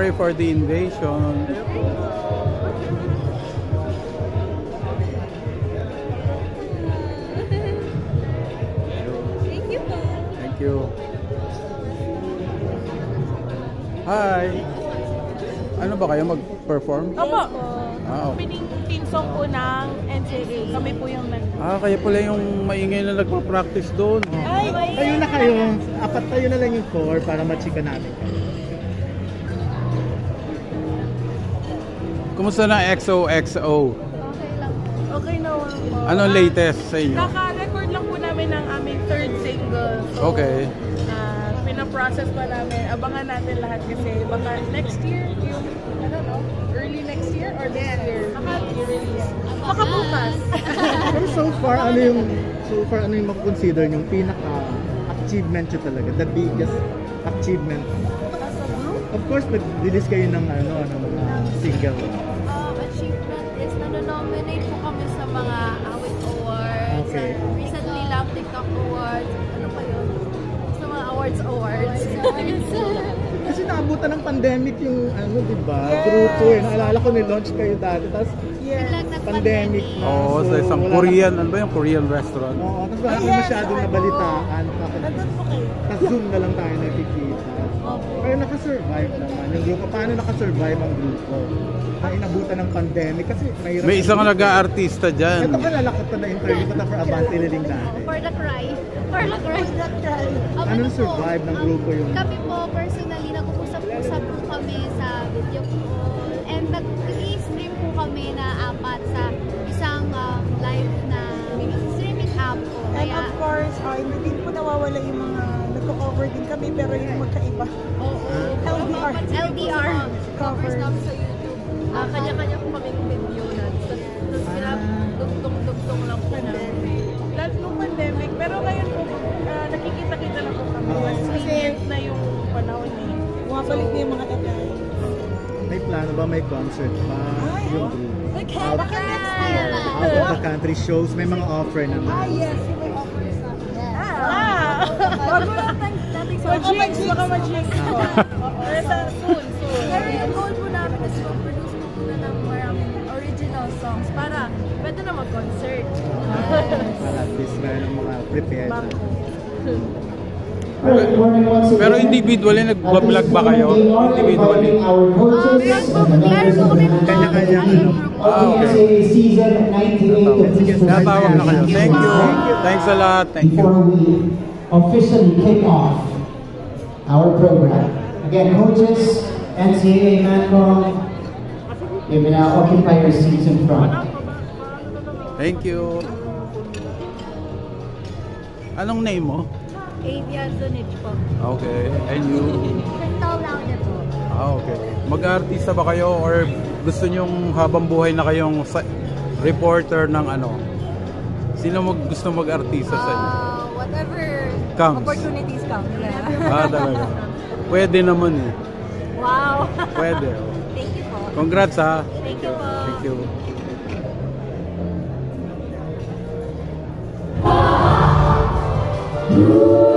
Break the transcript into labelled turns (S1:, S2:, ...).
S1: Sorry for the invasion.
S2: Thank you po.
S1: Thank you. Hi. Ano ba kayo mag-perform?
S2: Opo.
S1: Ah, okay.
S2: Opening team song po ng NCAA. Kami po yung
S1: Kaya pala yung maingay na nagpa-practice doon.
S2: Ay,
S3: Tayo na kayo. Apat tayo na lang yung core para machika namin.
S1: Kumusta na XOXO?
S2: okay lang. Okay naman po.
S1: Anong latest sa inyo?
S2: Naka-record lang po namin ng aming third single. So,
S1: Okay.
S2: pinaprocess pa namin. Abangan natin lahat kasi baka next year, yung, I don't know, early next year or this year. I-release. Baka bukas.
S3: Pero so far ano yung makukonsider yung pinaka-achievement nyo talaga? The biggest achievement? Of course, nag-release kayo ng single.
S4: Achievement is nanonominate po kami sa mga awit awards.
S3: Okay.
S4: Recently lang TikTok awards. Ano pa yun? Sa mga awards.
S3: Kasi naabutan ng pandemic yung di ba? Grupo Naalala ko ni-launch kayo dati. Tapos pandemic na.
S1: Oo, sa isang Korean, ano ba yung Korean restaurant?
S3: Oo, tapos wala kami masyadong nabalitaan. Tapos Zoom na lang tayo nakikita. Pero naka-survive naman. Yung grupo, paano naka-survive ang grupo? Na inabutan ng pandemic kasi mahirap.
S1: May isang nag-aartista dyan.
S3: Ito ka lalakot na na-interview ko na for Abante Liling dati.
S4: For the cry.
S3: Anong survive ng grupo yung?
S4: Kami po, personally, nag-usap-usap po kami sa video call. And nag-stream po kami na apat sa isang live na streaming app po.
S5: And of course, hindi din po nawawala yung mga nagko-cover din kami pero yung magkaiba.
S4: LDR.
S5: Covers.
S4: Sa YouTube. Kanya-kanya po kaming video na. Dugtong lang po namin.
S2: Lalo nung pandemic, pero ngayon po, nakikita-kita lang po kami. Mas lenient na yung panahon eh.
S5: Bumabalik na yung mga event.
S3: May plano ba may concert pa yung grupo?
S5: Baka next year.
S3: Out of the country shows, may mga offer naman.
S5: Yes, yung may offer sa
S2: Bago lang natin sa Jinx, baka ma-Jinx po. Soon.
S4: Pero yung goal po namin is mag-produce po muna ng maraming original songs para pwede na mag-concert.
S3: Para at least meron mga prepared.
S1: Pero individually, nag-vlog ba kayo? Individually?
S3: Kanya-kanya
S1: Okay. Natawag na kayo. Thank you. Thanks a lot. Thank you.
S6: Before we officially kick off our program, again, coaches, NCAA Mancom, you may now occupy your seats in front.
S1: Thank you. Anong name mo?
S4: Avian Zonich po.
S1: Okay. And you?
S4: Crystal Laude po.
S1: Okay. Mag-artista ba kayo or gusto nyong habang buhay na kayong reporter ng ano? Sino gusto mag-artista sa inyo?
S4: Whatever
S1: Comes.
S4: opportunities come.
S1: Talaga. Pwede naman eh.
S4: Wow.
S1: Pwede.
S4: Thank you po.
S1: Congrats ha.
S4: Thank you po.
S1: Thank you.
S6: Ooh.